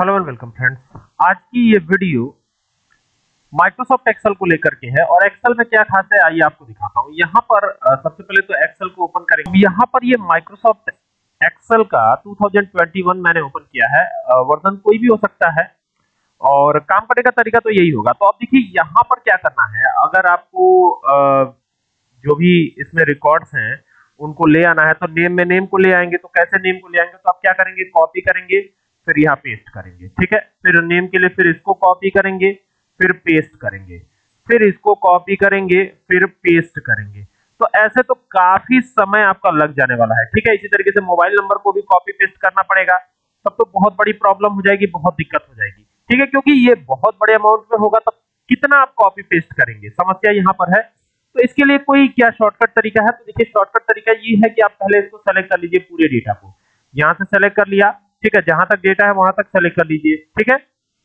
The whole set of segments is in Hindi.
Hello and welcome friends. आज की ये वीडियो माइक्रोसॉफ्ट एक्सेल को लेकर के है और एक्सेल में क्या खास है आइए आपको दिखाता हूँ। यहाँ पर सबसे पहले तो एक्सेल को ओपन करेंगे। यहाँ पर ये माइक्रोसॉफ्ट एक्सेल का 2021 मैंने ओपन किया है। वर्जन कोई भी हो सकता है और काम करने का तरीका तो यही होगा। तो अब देखिए यहाँ पर क्या करना है। अगर आपको जो भी इसमें रिकॉर्ड्स हैं उनको ले आना है तो नेम में नेम को ले आएंगे। तो कैसे नेम को ले आएंगे, तो आप क्या करेंगे, कॉपी करेंगे फिर यहाँ पेस्ट करेंगे। ठीक है, फिर नेम के लिए फिर इसको कॉपी करेंगे फिर पेस्ट करेंगे, फिर इसको कॉपी करेंगे फिर पेस्ट करेंगे। तो ऐसे तो काफी समय आपका लग जाने वाला है। ठीक है, इसी तरीके से मोबाइल नंबर को भी कॉपी पेस्ट करना पड़ेगा, तब तो बहुत बड़ी प्रॉब्लम हो जाएगी, बहुत दिक्कत हो जाएगी। ठीक है, क्योंकि ये बहुत बड़े अमाउंट में होगा तब कितना आप कॉपी पेस्ट करेंगे, समस्या यहाँ पर है। तो इसके लिए कोई क्या शॉर्टकट तरीका है, तो देखिए शॉर्टकट तरीका ये है कि आप पहले इसको सेलेक्ट कर लीजिए, पूरे डेटा को यहां से सेलेक्ट कर लिया। ठीक है, जहां तक डेटा है वहां तक सेलेक्ट कर लीजिए। ठीक है,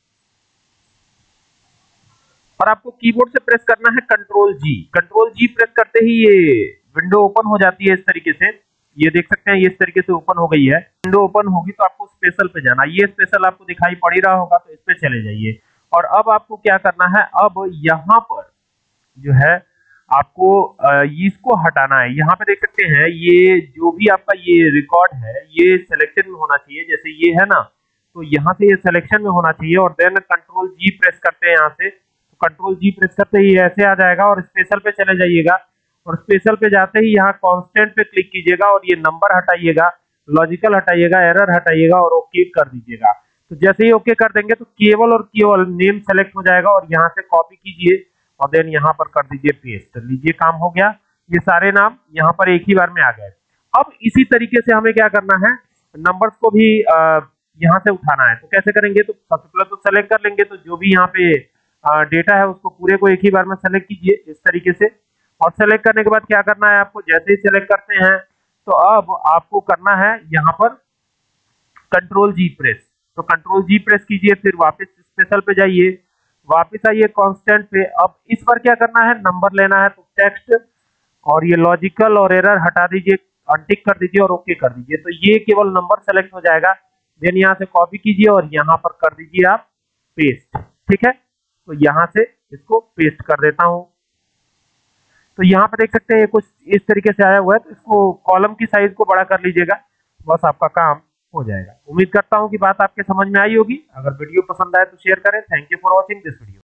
और आपको कीबोर्ड से प्रेस करना है control G. Control G press करते ही ये विंडो ओपन हो जाती है इस तरीके से। ये देख सकते हैं ये इस तरीके से ओपन हो गई है। विंडो ओपन होगी तो आपको स्पेशल पे जाना, ये स्पेशल आपको दिखाई पड़ ही रहा होगा तो इस पे चले जाइए। और अब आपको क्या करना है, अब यहाँ पर जो है आपको इसको हटाना है। यहाँ पे देख सकते हैं ये जो भी आपका ये रिकॉर्ड है ये सिलेक्शन में होना चाहिए, जैसे ये है ना, तो यहाँ से ये सिलेक्शन में होना चाहिए। और देन कंट्रोल जी प्रेस करते हैं यहाँ से, तो कंट्रोल जी प्रेस करते ही ऐसे आ जाएगा और स्पेशल पे चले जाइएगा। और स्पेशल पे जाते ही यहाँ कांस्टेंट पे क्लिक कीजिएगा और ये नंबर हटाइएगा, लॉजिकल हटाइएगा, एरर हटाइएगा और ओके कर दीजिएगा। तो जैसे ही ओके कर देंगे तो केवल और केवल नेम सेलेक्ट हो जाएगा और यहाँ से कॉपी कीजिए और देन यहाँ पर कर दीजिए पेस्ट। लीजिए काम हो गया, ये सारे नाम यहाँ पर एक ही बार में आ गए। अब इसी तरीके से हमें क्या करना है, नंबर्स को भी यहाँ से उठाना है। तो कैसे करेंगे, तो सबसे पहले तो सेलेक्ट कर लेंगे, तो जो भी यहाँ पे डेटा है उसको पूरे को एक ही बार में सेलेक्ट कीजिए इस तरीके से। और सेलेक्ट करने के बाद क्या करना है आपको, जैसे ही सेलेक्ट करते हैं तो अब आपको करना है यहाँ पर कंट्रोल जी प्रेस। तो कंट्रोल जी प्रेस कीजिए, फिर वापस स्पेशल पे जाइए, वापस आइए कांस्टेंट पे। अब इस बार क्या करना है, नंबर लेना है, तो टेक्स्ट और ये लॉजिकल और एरर हटा दीजिए, अनटिक कर दीजिए और ओके कर दीजिए। तो ये केवल नंबर सेलेक्ट हो जाएगा। देन यहाँ से कॉपी कीजिए और यहाँ पर कर दीजिए आप पेस्ट। ठीक है, तो यहाँ से इसको पेस्ट कर देता हूं। तो यहाँ पर देख सकते हैं ये कुछ इस तरीके से आया हुआ है, तो इसको कॉलम की साइज को बड़ा कर लीजिएगा, बस आपका काम हो जाएगा। उम्मीद करता हूं कि बात आपके समझ में आई होगी। अगर वीडियो पसंद आए तो शेयर करें। Thank you for watching this video.